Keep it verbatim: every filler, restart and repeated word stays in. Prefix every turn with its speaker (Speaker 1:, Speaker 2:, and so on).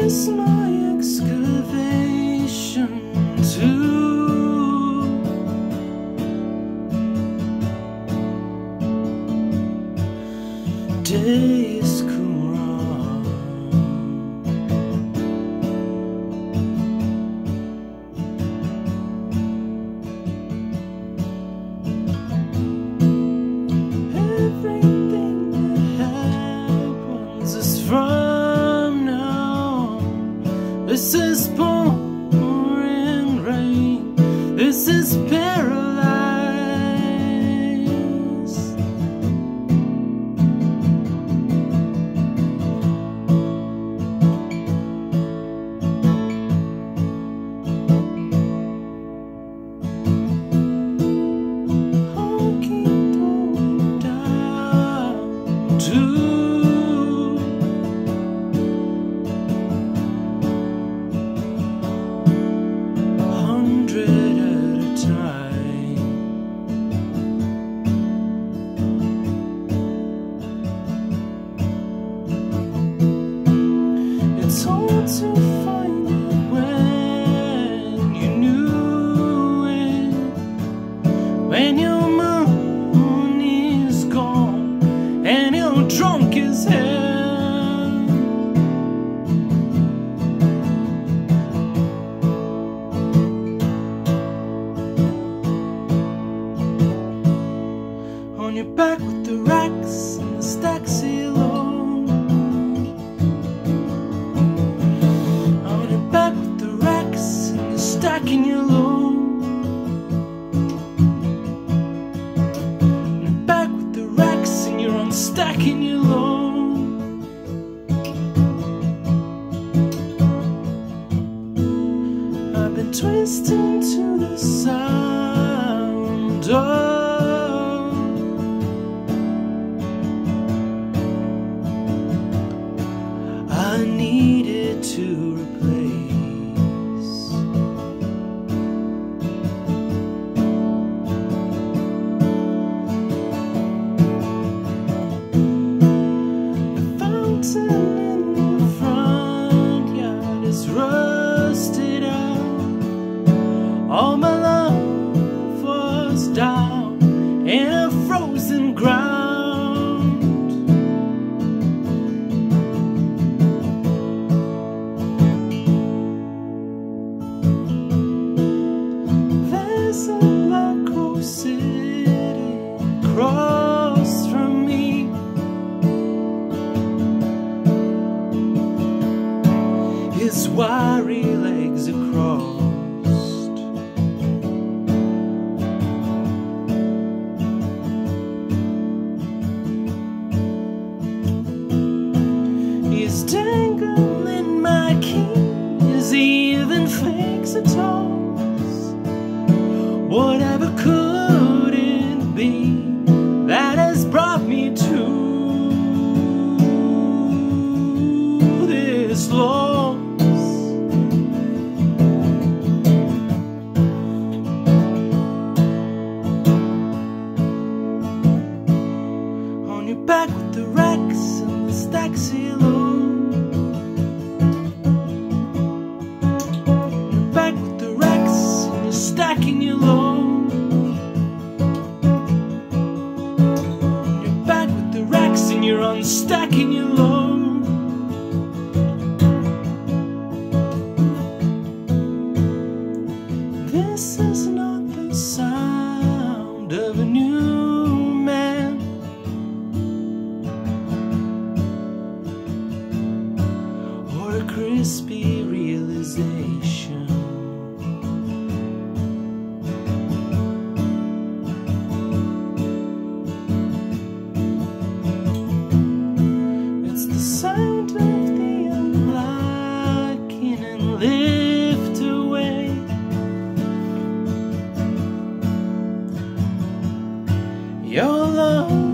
Speaker 1: is my excavation too. Days come on, everything that happens is from now. This is pouring rain, this is paralyzed. I'll keep going down to it's hard to find it when you knew it, when your money's gone and you're drunk as hell. On your back with the racks and the stacks below. Stacking you low, and back with the racks, and you're unstacking you low. I've been twisting to the sound of I needed to replace. In the front yard is rusted out. All my love was down in a frozen ground. There's a black rose sitting across from me. His wiry legs are crossed. He's dangling my keys, he even fakes a toss. Whatever could it be that has brought me to this loss? Back with the racks and the stacks below. You're back with the racks and you're stacking you low. You're back with the racks and you're unstacking you low. This is not the sound of a new man, or a crispy realization. It's the sound of the unlocking and lift away. Your love